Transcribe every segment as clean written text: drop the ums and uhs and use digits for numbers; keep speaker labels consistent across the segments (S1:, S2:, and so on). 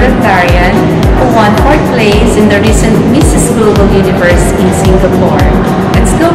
S1: Rotarian who won 4th place in the recent Mrs. Global Universe in Singapore. Let's go!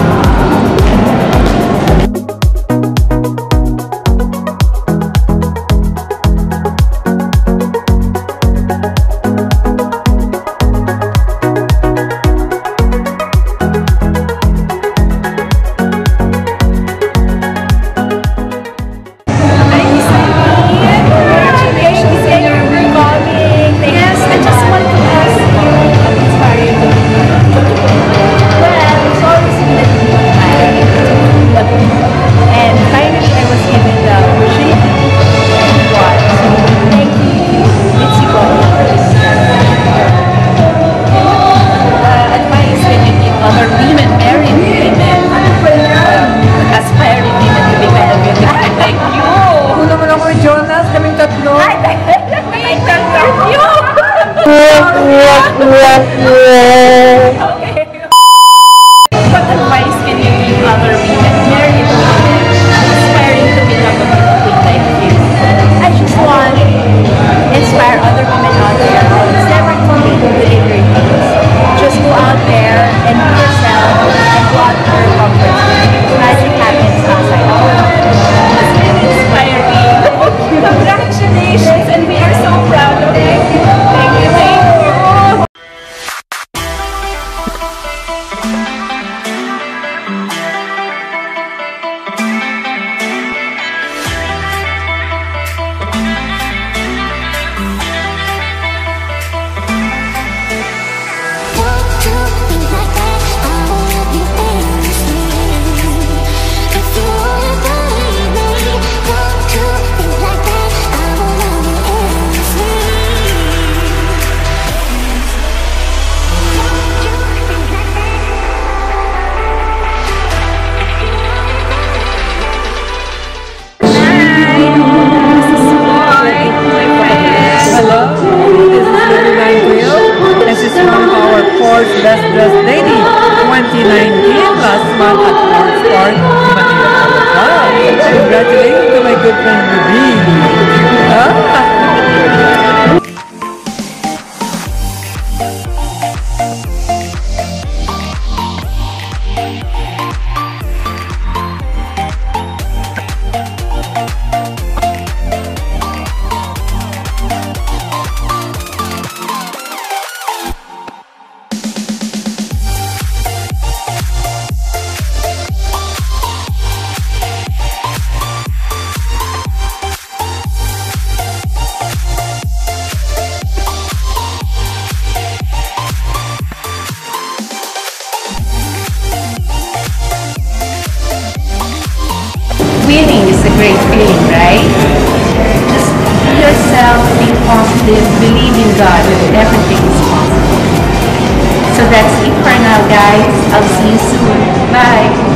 S2: What advice can you give other women, married women, aspiring to become a beautiful like you?
S3: I just want to inspire other women out there. It's never too late to believe your dreams. Just go out there and be yourself and go out for your comfort zone. Magic happens outside of you.
S2: It's really inspiring. Congratulations, and we are so proud of you. Thank you, thank you.
S4: Best Dressed Lady 2019 last month at North Park, Manila. Congratulations to my good friend Ruby.
S1: Winning is a great feeling, right? Just be yourself, be positive, believe in God, and everything is possible. So that's it for now, guys. I'll see you soon. Bye!